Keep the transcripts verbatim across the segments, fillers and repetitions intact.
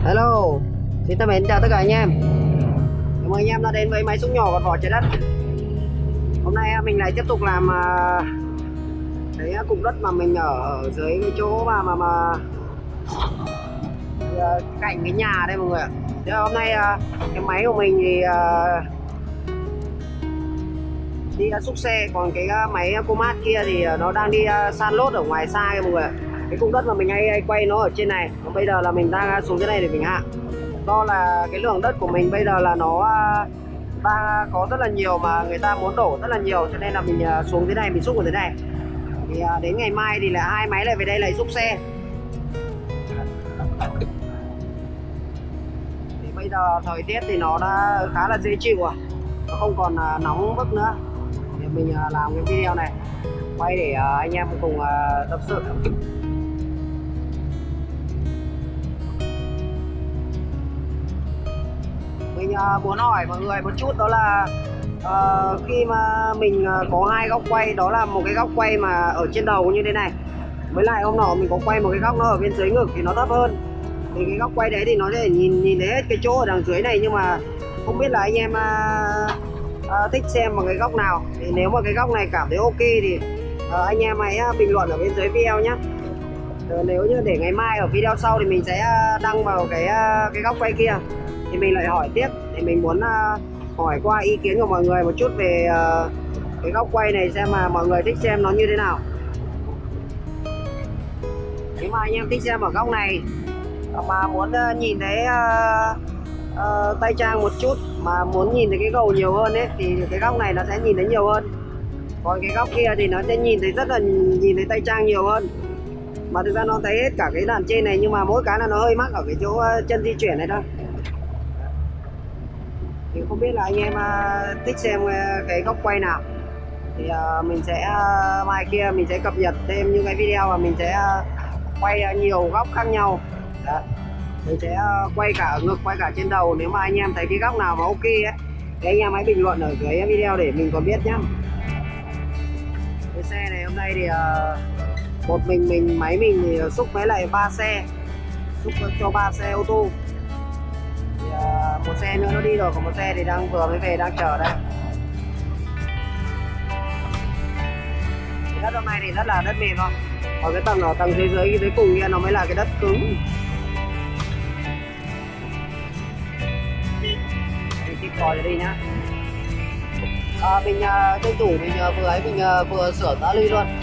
Hello, xin thân mến chào tất cả anh em. Cảm ơn anh em đã đến với máy xúc nhỏ gọt vỏ trái đất. Hôm nay mình lại tiếp tục làm cái cục đất mà mình ở, ở dưới cái chỗ mà mà mà cạnh cái nhà đây mọi người ạ. Thế hôm nay cái máy của mình thì đi xúc xe, còn cái máy Comat kia thì nó đang đi san lốt ở ngoài xa kìa mọi người ạ. Cái cục đất mà mình hay, hay quay nó ở trên này, còn bây giờ là mình đang xuống dưới này để mình hạ. Do là cái lượng đất của mình bây giờ là nó đang có rất là nhiều mà người ta muốn đổ rất là nhiều, cho nên là mình xuống dưới này mình xúc ở dưới này. Thì đến ngày mai thì là hai máy lại về đây lại xúc xe. Thì bây giờ thời tiết thì nó đã khá là dễ chịu rồi, nó không còn nóng bức nữa. Thì mình làm cái video này quay để anh em cùng tâm sự. Mình uh, muốn hỏi mọi người một chút, đó là uh, khi mà mình uh, có hai góc quay, đó là một cái góc quay mà ở trên đầu như thế này, với lại hôm nọ mình có quay một cái góc nó ở bên dưới ngực thì nó thấp hơn. Thì cái góc quay đấy thì nó sẽ nhìn nhìn thấy hết cái chỗ ở đằng dưới này, nhưng mà không biết là anh em uh, uh, thích xem bằng cái góc nào. Thì nếu mà cái góc này cảm thấy ok thì uh, anh em hãy uh, bình luận ở bên dưới video nhé. Uh, nếu như để ngày mai ở video sau thì mình sẽ uh, đăng vào cái uh, cái góc quay kia, thì mình lại hỏi tiếp. Thì mình muốn uh, hỏi qua ý kiến của mọi người một chút về uh, cái góc quay này, xem mà mọi người thích xem nó như thế nào. Nếu mà anh em thích xem ở góc này mà muốn uh, nhìn thấy uh, uh, tay trang một chút, mà muốn nhìn thấy cái gầu nhiều hơn ấy, thì cái góc này nó sẽ nhìn thấy nhiều hơn. Còn cái góc kia thì nó sẽ nhìn thấy rất là nhìn thấy tay trang nhiều hơn. Mà thực ra nó thấy hết cả cái đàn trên này, nhưng mà mỗi cái là nó hơi mắc ở cái chỗ uh, chân di chuyển này thôi. Thì không biết là anh em uh, thích xem uh, cái góc quay nào, thì uh, mình sẽ uh, mai kia mình sẽ cập nhật thêm những cái video mà mình sẽ uh, quay uh, nhiều góc khác nhau. Đó. Mình sẽ uh, quay cả ở ngực, quay cả trên đầu. Nếu mà anh em thấy cái góc nào mà ok ấy, thì anh em hãy bình luận ở dưới video để mình còn biết nhé. Cái xe này hôm nay thì uh, một mình mình máy mình thì xúc với lại ba xe, xúc cho ba xe ô tô. Một xe nữa nó đi rồi, còn một xe thì đang vừa mới về, đang chờ đây. Cái đất hôm nay thì rất là đất mềm không, còn cái tầng ở tầng dưới dưới dưới cùng kia nó mới là cái đất cứng. Mình tiếp coi đi nhá. À, mình uh, tranh thủ mình uh, vừa ấy mình uh, vừa sửa tã ly luôn.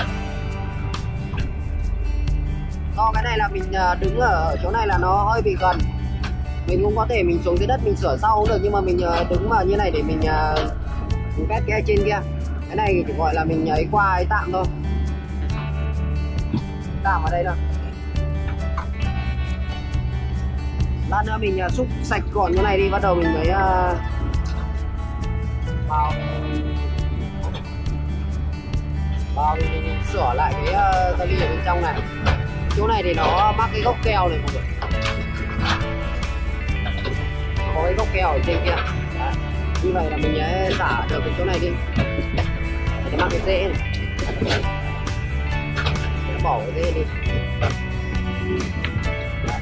Do cái này là mình uh, đứng ở chỗ này là nó hơi bị gần, mình cũng có thể mình xuống dưới đất mình sửa sau cũng được, nhưng mà mình uh, đứng vào như này để mình uh, mình quét cái trên kia. Cái này chỉ gọi là mình ấy qua ấy tạm thôi, tạm ở đây thôi. Lát nữa mình uh, xúc sạch gọn như này đi, bắt đầu mình mới uh, vào vào mình, mình, mình sửa lại cái uh, tali ở bên trong này. Chỗ này thì nó mắc cái gốc keo này mọi người, có cái gốc keo ở trên kia. Đấy. Như vậy là mình sẽ xả được cái chỗ này đi, để mắc cái rễ này, để bỏ cái rễ đi. Đấy.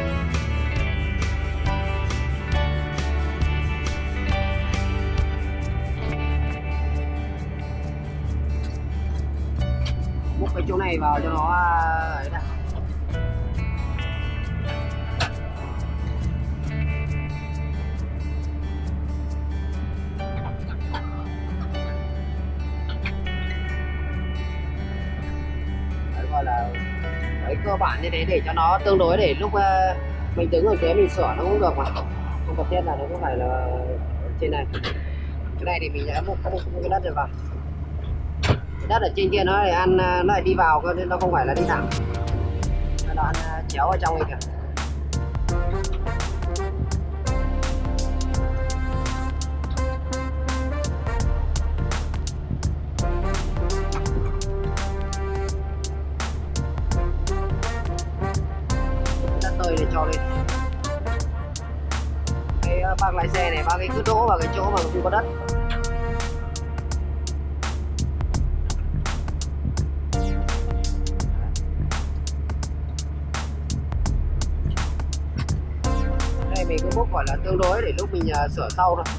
Múc cái chỗ này vào cho nó ấy này. Là đấy, cơ bản như thế để cho nó tương đối, để lúc uh, mình đứng ở dưới mình sửa nó cũng được mà không cần thiết là nó cũng phải là ở trên này. Cái này thì mình sẽ một cái đất rồi vào, cái đất ở trên kia nó lại ăn, nó lại đi vào cơ, nên nó không phải là đi thẳng, nó ăn uh, chéo ở trong này kìa. Để cho lên cái bác lái xe này, bác ấy cứ đỗ vào cái chỗ mà không có đất. mình cứ múc gọi là tương đối để lúc mình uh, sửa sau thôi.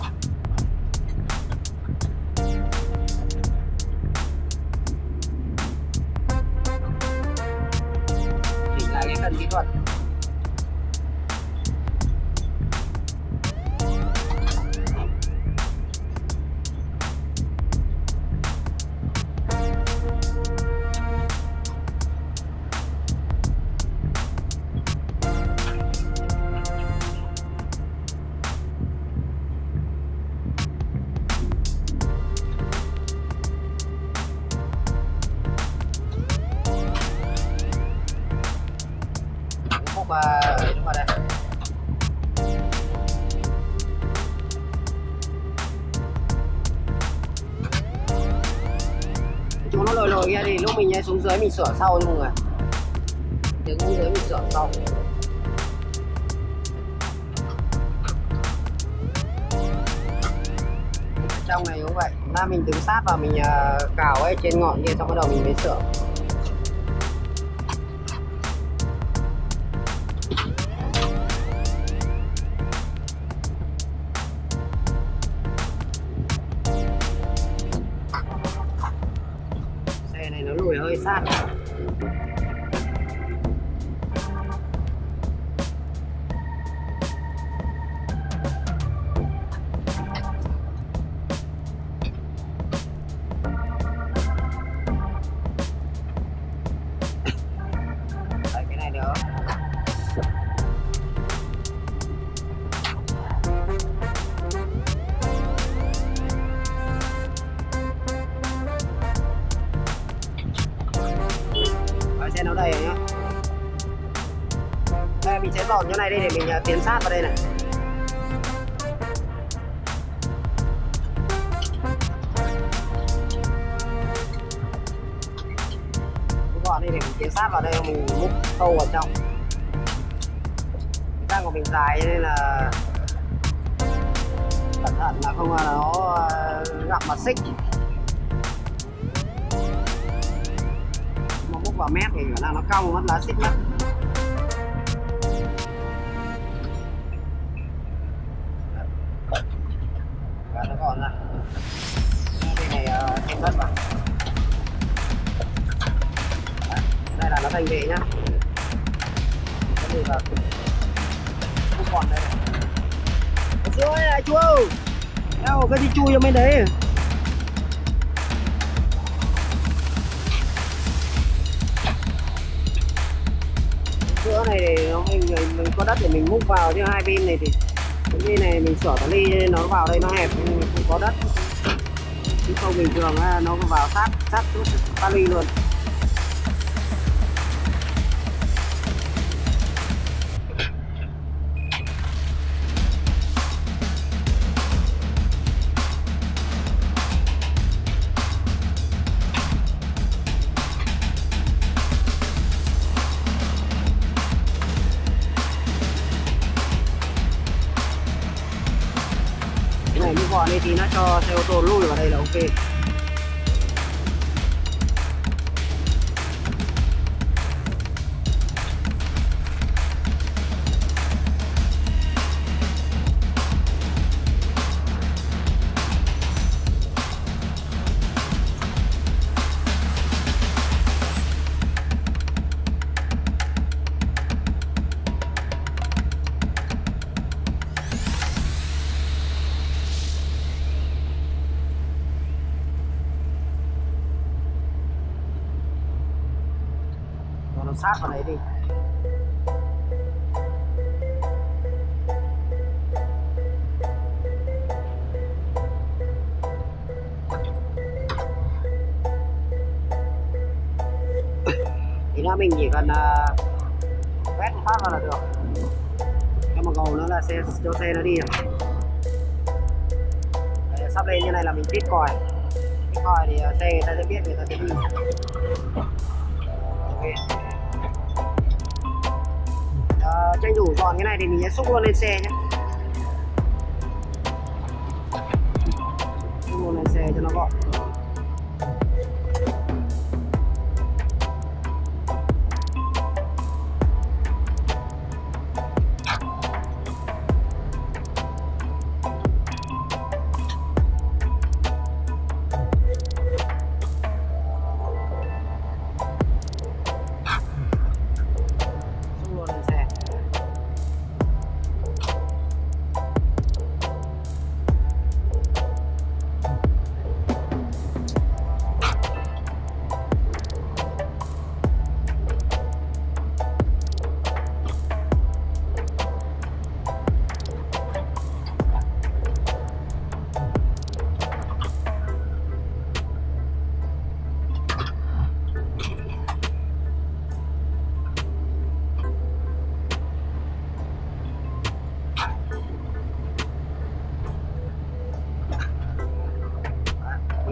Chỉnh lại cái cần kỹ thuật. Và ấy nó vào đây. Chúng nó lồi lồi kia thì lúc mình xuống dưới mình sửa sau nha mọi người. Đứng xuống dưới mình sửa sau. Trong này cũng vậy, ra mình đứng sát vào mình cào ấy trên ngọn kia xong bắt đầu mình mới sửa. Nó lùi hơi sát. Đấy, cái này nữa. Xe nó đầy rồi nhá. Đây mình sẽ dọn chỗ này đi để mình uh, tiến sát vào đây này. Gọn đi để mình tiến sát vào đây, mình múc sâu vào trong. Cái răng của mình dài nên là cẩn thận là không là nó uh, gặp mặt xích. Múc vào mép thì khả năng nó cong mất lá xích mất. Và nó còn ra. Cái này uh, thêm đất vào. Đây là nó thành vệ nhá. Cái gì vào. Múc còn đây này. Chú ơi này chú ơi. Đâu cái gì chui cho bên đấy. Giữa này thì nó mình, mình, mình có đất để mình múc vào, chứ hai bên này thì cái bên này mình sửa tali nên nó vào đây nó hẹp, không có đất. Chứ không bình thường nó vào sát sát chút tali luôn. Này như gọn đi thì nó cho xe ô tô lùi vào đây là ok. Nó sát vào đấy đi. Thì ra mình chỉ cần uh, quét phát vào là được. Cái mà gầu nó là xe cho xe nó đi rồi. Đấy, sắp lên như này là mình tít còi. Tít còi thì uh, xe người ta sẽ biết, người ta sẽ đi. Ok. Uh, tranh thủ dọn cái này thì mình sẽ xúc luôn lên xe nhé. Xúc luôn lên xe cho nó gọn.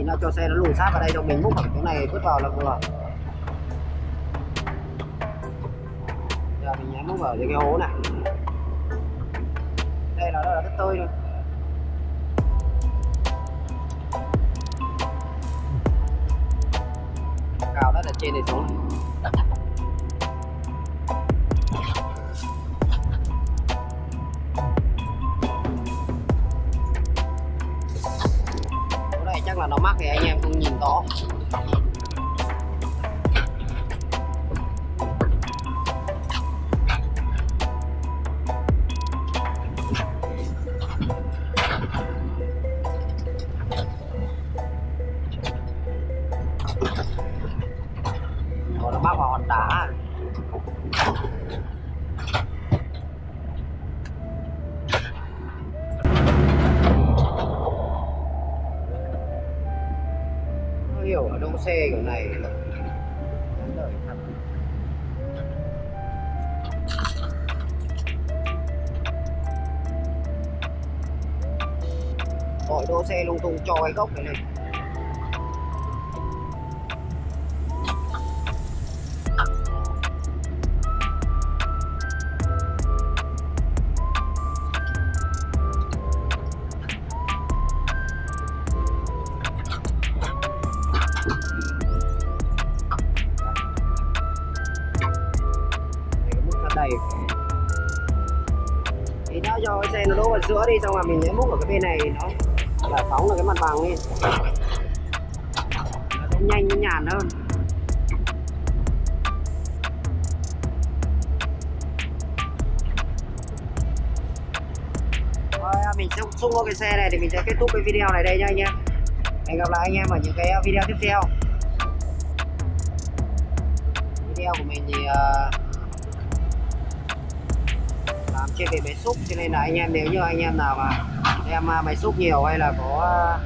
ra cho xe nó lùi sát vào đây cho mình múc ở chỗ này vứt vào là vừa. Giờ mình nhắm múc ở dưới cái hố này. Đây là, là đất tơi thôi. Cào đất ở trên này xuống này. Chỗ này chắc là nó mắc thì anh em không nhìn rõ. Rồi nó mắc vào hòn đá. Không hiểu ở đâu xe kiểu này. Gọi đỗ xe lung tung cho cái gốc này này. Đây thì nó cho cái xe nó đỗ vào giữa đi, xong rồi mình sẽ múc ở cái bên này nó giải phóng được cái mặt bằng lên, nó sẽ nhanh với nhàn hơn. Rồi, mình sẽ xung qua cái xe này thì mình sẽ kết thúc cái video này đây nha anh em. Hẹn gặp lại anh em ở những cái video tiếp theo. Video của mình thì uh, làm trên về máy xúc, cho nên là anh em nếu như anh em nào mà em máy xúc nhiều hay là có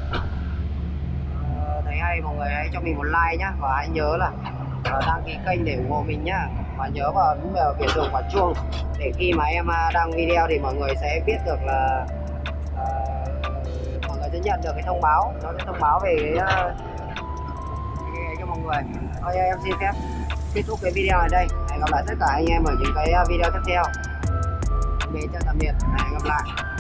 uh, thấy hay, mọi người hãy cho mình một like nhá, và hãy nhớ là uh, đăng ký kênh để ủng hộ mình nhá, và nhớ vào biểu tượng quả chuông để khi mà em đăng video thì mọi người sẽ biết được là uh, mọi người sẽ nhận được cái thông báo, nó sẽ thông báo về cái, uh, cái, cái cho mọi người. Thôi em xin phép kết thúc cái video này đây. Hẹn gặp lại tất cả anh em ở những cái video tiếp theo. Tạm biệt, tạm biệt, hẹn gặp lại.